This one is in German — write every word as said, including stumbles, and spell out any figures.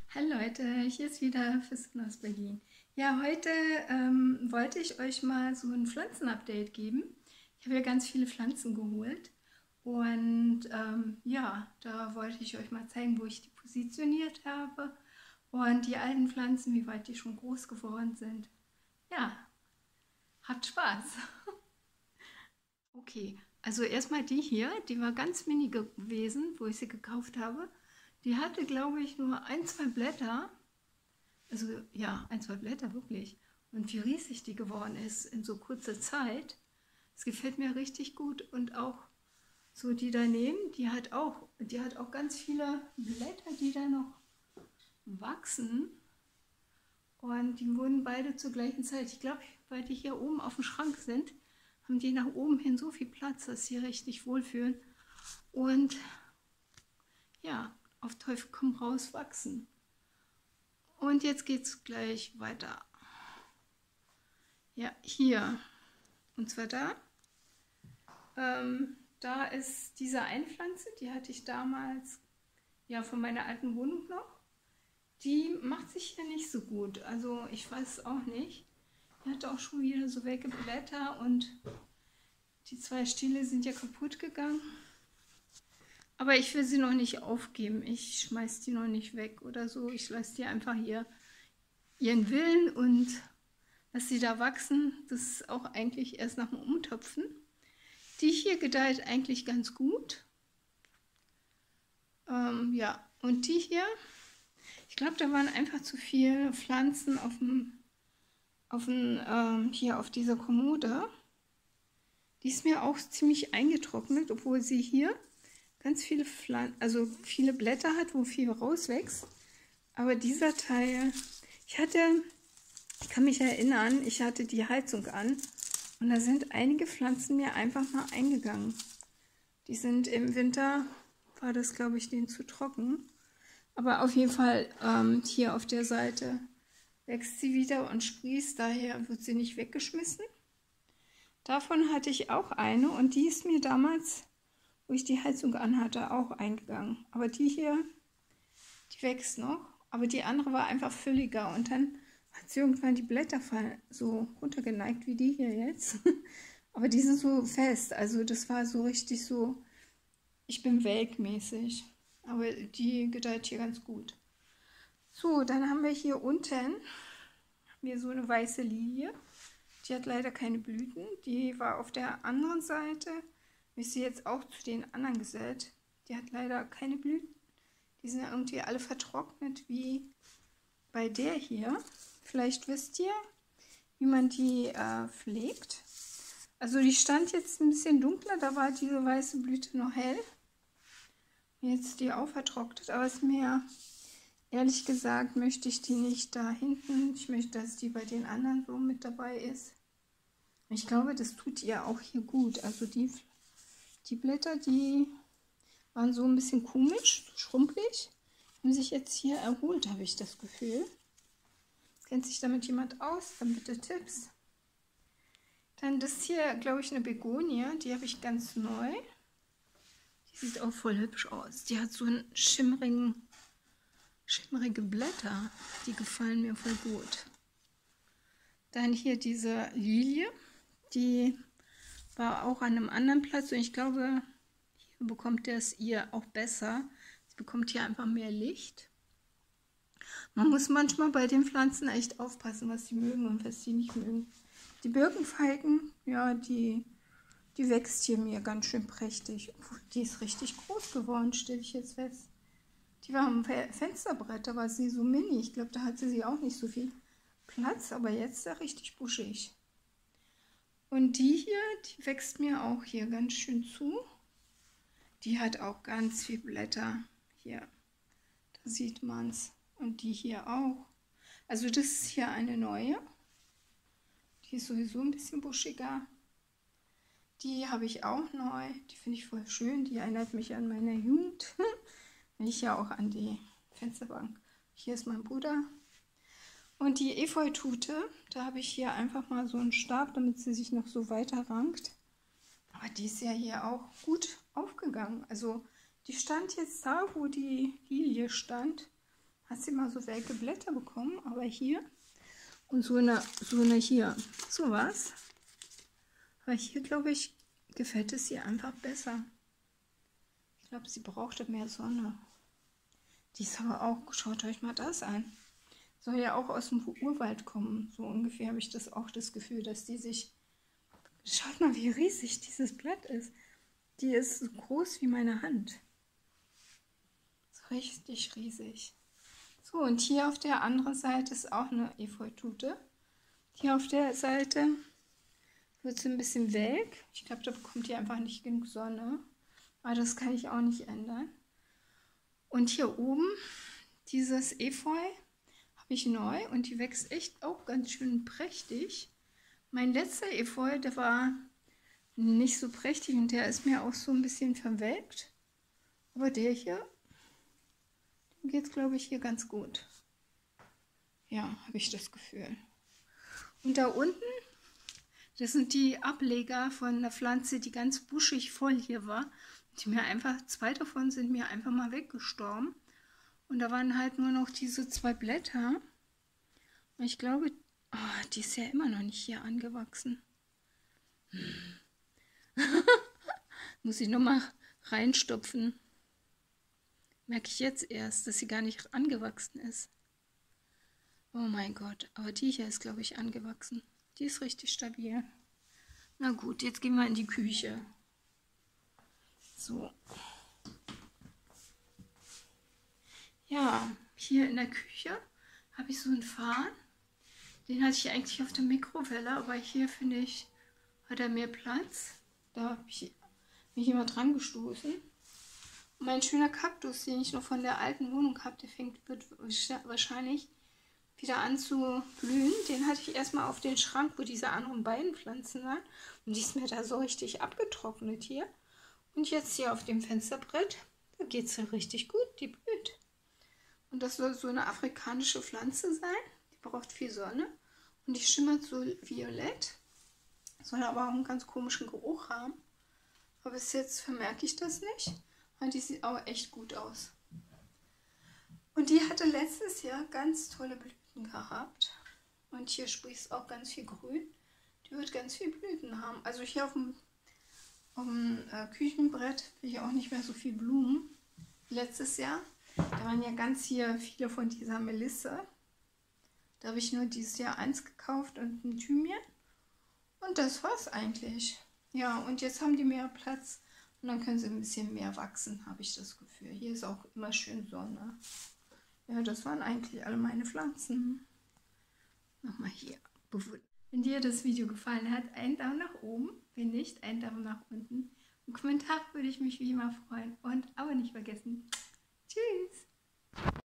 Hallo Leute, hier ist wieder Fisken aus Berlin. Ja, heute ähm, wollte ich euch mal so ein Pflanzenupdate geben. Ich habe ja ganz viele Pflanzen geholt und ähm, ja, da wollte ich euch mal zeigen, wo ich die positioniert habe und die alten Pflanzen, wie weit die schon groß geworden sind. Ja, habt Spaß! Okay, also erstmal die hier, die war ganz mini gewesen, wo ich sie gekauft habe. Die hatte, glaube ich, nur ein, zwei Blätter. Also ja, ein, zwei Blätter wirklich. Und wie riesig die geworden ist in so kurzer Zeit. Es gefällt mir richtig gut. Und auch so die daneben, die hat auch, die hat auch ganz viele Blätter, die da noch wachsen. Und die wurden beide zur gleichen Zeit. Ich glaube, weil die hier oben auf dem Schrank sind, haben die nach oben hin so viel Platz, dass sie richtig wohlfühlen. Und ja, auf Teufel komm raus wachsen. Und jetzt geht es gleich weiter. Ja, hier. Und zwar da. Ähm, da ist diese Einpflanze, die hatte ich damals ja von meiner alten Wohnung noch. Die macht sich hier nicht so gut. Also ich weiß es auch nicht. Die hat auch schon wieder so welke Blätter und die zwei Stiele sind ja kaputt gegangen. Aber ich will sie noch nicht aufgeben. Ich schmeiß die noch nicht weg oder so. Ich lasse die einfach hier ihren Willen und lasse sie da wachsen. Das ist auch eigentlich erst nach dem Umtopfen. Die hier gedeiht eigentlich ganz gut. Ähm, ja, und die hier, ich glaube, da waren einfach zu viele Pflanzen auf dem, auf dem, ähm, hier auf dieser Kommode. Die ist mir auch ziemlich eingetrocknet, obwohl sie hier ganz viele Pflanzen, also viele Blätter hat, wo viel rauswächst. Aber dieser Teil, ich hatte, ich kann mich erinnern, ich hatte die Heizung an und da sind einige Pflanzen mir einfach mal eingegangen. Die sind im Winter, war das glaube ich denen zu trocken. Aber auf jeden Fall ähm, hier auf der Seite wächst sie wieder und sprießt, daher wird sie nicht weggeschmissen. Davon hatte ich auch eine und die ist mir damals, wo ich die Heizung anhatte, auch eingegangen. Aber die hier, die wächst noch. Aber die andere war einfach fülliger und dann hat sie irgendwann die Blätter so runtergeneigt wie die hier jetzt. Aber die sind so fest, also das war so richtig so, ich bin welkmäßig. Aber die gedeiht hier ganz gut. So, dann haben wir hier unten mir so eine weiße Lilie. Die hat leider keine Blüten. Die war auf der anderen Seite. Ich sie jetzt auch zu den anderen gesät. Die hat leider keine Blüten. Die sind irgendwie alle vertrocknet wie bei der hier. Vielleicht wisst ihr, wie man die äh, pflegt. Also die stand jetzt ein bisschen dunkler, da war diese weiße Blüte noch hell. Jetzt ist die auch vertrocknet, aber es mir, ehrlich gesagt, möchte ich die nicht da hinten. Ich möchte, dass die bei den anderen so mit dabei ist. Ich glaube, das tut ihr auch hier gut. Also die, die Blätter, die waren so ein bisschen komisch, schrumpelig. Haben sich jetzt hier erholt, habe ich das Gefühl. Kennt sich damit jemand aus? Dann bitte Tipps. Dann das hier, glaube ich, eine Begonie. Die habe ich ganz neu. Die sieht auch voll hübsch aus. Die hat so einen schimmrigen, schimmrige Blätter. Die gefallen mir voll gut. Dann hier diese Lilie. Die war auch an einem anderen Platz. Und ich glaube, hier bekommt der es ihr auch besser. Sie bekommt hier einfach mehr Licht. Man muss manchmal bei den Pflanzen echt aufpassen, was sie mögen und was sie nicht mögen. Die Birkenfalken, ja, die, die wächst hier mir ganz schön prächtig. Die ist richtig groß geworden, stelle ich jetzt fest. Die war am Fensterbrett, da war sie so mini. Ich glaube, da hatte sie auch nicht so viel Platz, aber jetzt ist er richtig buschig. Und die hier, die wächst mir auch hier ganz schön zu. Die hat auch ganz viel Blätter. Hier, da sieht man es. Und die hier auch. Also das ist hier eine neue. Die ist sowieso ein bisschen buschiger. Die habe ich auch neu. Die finde ich voll schön. Die erinnert mich an meine Jugend. Ich ja auch an die Fensterbank. Hier ist mein Bruder. Und die Efeutute, da habe ich hier einfach mal so einen Stab, damit sie sich noch so weiter rankt. Aber die ist ja hier auch gut aufgegangen. Also die stand jetzt da, wo die Lilie stand. hat sie mal so welke Blätter bekommen, aber hier und so eine, so eine hier, sowas. Aber hier, glaube ich, gefällt es ihr einfach besser. Ich glaube, sie brauchte mehr Sonne. Die ist aber auch, schaut euch mal das an. Soll ja auch aus dem Urwald kommen. So ungefähr habe ich das auch das Gefühl, dass die sich... Schaut mal, wie riesig dieses Blatt ist. Die ist so groß wie meine Hand. So richtig riesig. So, und hier auf der anderen Seite ist auch eine Efeutute. Hier auf der Seite wird sie ein bisschen welk. Ich glaube, da bekommt ihr einfach nicht genug Sonne. Aber das kann ich auch nicht ändern. Und hier oben, dieses Efeu, habe ich neu und die wächst echt auch ganz schön prächtig. Mein letzter Efeu, der war nicht so prächtig und der ist mir auch so ein bisschen verwelkt. Aber der hier, dem geht es, glaube ich, hier ganz gut. Ja, habe ich das Gefühl. Und da unten, das sind die Ableger von einer Pflanze, die ganz buschig voll hier war. Die mir einfach, zwei davon sind mir einfach mal weggestorben. Und da waren halt nur noch diese zwei Blätter. Und ich glaube, oh, die ist ja immer noch nicht hier angewachsen. Hm. Muss ich nochmal reinstopfen. Merke ich jetzt erst, dass sie gar nicht angewachsen ist. Oh mein Gott, aber die hier ist, glaube ich, angewachsen. Die ist richtig stabil. Na gut, jetzt gehen wir in die Küche. So. Ja, hier in der Küche habe ich so einen Farn. Den hatte ich eigentlich auf der Mikrowelle, aber hier finde ich, hat er mehr Platz. Da habe ich mich immer dran gestoßen. Und mein schöner Kaktus, den ich noch von der alten Wohnung habe, der fängt, wird wahrscheinlich wieder an zu blühen. Den hatte ich erstmal auf den Schrank, wo diese anderen beiden Pflanzen waren. Und die ist mir da so richtig abgetrocknet hier. Und jetzt hier auf dem Fensterbrett, da geht es ja richtig gut, die blüht. Und das soll so eine afrikanische Pflanze sein. Die braucht viel Sonne und die schimmert so violett. Soll aber auch einen ganz komischen Geruch haben. Aber bis jetzt vermerke ich das nicht. Und die sieht aber echt gut aus. Und die hatte letztes Jahr ganz tolle Blüten gehabt. Und hier sprießt auch ganz viel Grün. Die wird ganz viel Blüten haben. Also hier auf dem Auf dem äh, Küchenbrett will ich auch nicht mehr so viel Blumen. Letztes Jahr, da waren ja ganz hier viele von dieser Melisse. Da habe ich nur dieses Jahr eins gekauft und ein Thymian. Und das war's eigentlich. Ja, und jetzt haben die mehr Platz und dann können sie ein bisschen mehr wachsen, habe ich das Gefühl. Hier ist auch immer schön Sonne. Ja, das waren eigentlich alle meine Pflanzen. Nochmal hier. Wenn dir das Video gefallen hat, einen Daumen nach oben. Wenn nicht, einen Daumen nach unten. Im Kommentar würde ich mich wie immer freuen. Und aber nicht vergessen. Tschüss!